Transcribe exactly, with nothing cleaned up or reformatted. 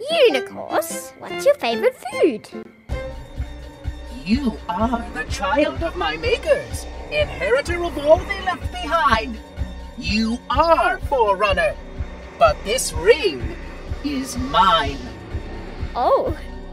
Unicorse, what's your favorite food? You are the child of my makers, inheritor of all they left behind. You are Forerunner, but this ring is mine. Oh,